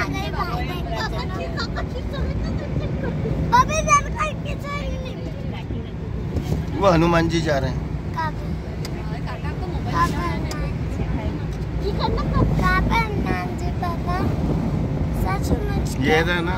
वो हनुमान जी जा रहे हैं। ये था ना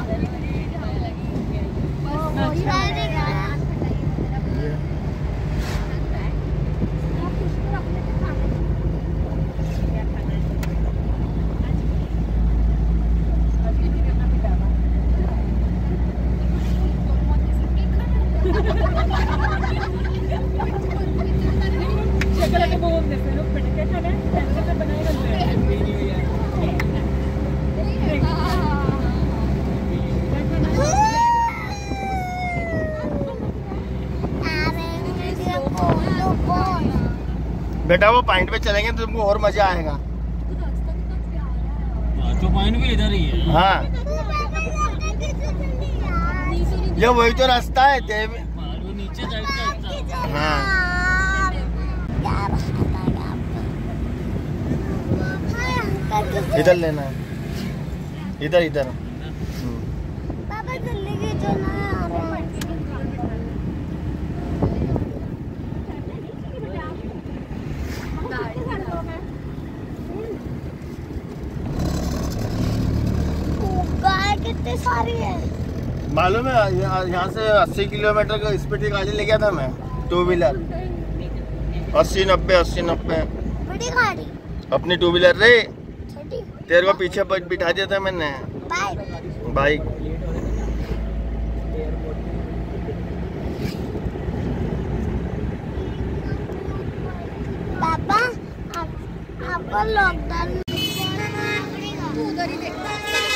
बेटा, वो पॉइंट पे चलेंगे तो तुमको और मजा आएगा। जो पॉइंट भी इधर ही है। हाँ, ये वही तो रास्ता है देव। नीचे साइड का। हाँ, इधर लेना है, इधर इधर। पापा जल्दी के जो ना आ रहा है। कितने सारी है मालूम है? यहाँ से 80 किलोमीटर का स्पीड की गाड़ी ले गया था मैं, 2 व्हीलर। 80-90 बड़ी गाड़ी, अपनी 2 व्हीलर रे। छोटी तेरे को पीछे बिठा दिया था मैंने, बाइक। पापा आपको लॉकडाउन उधर ही देखता है।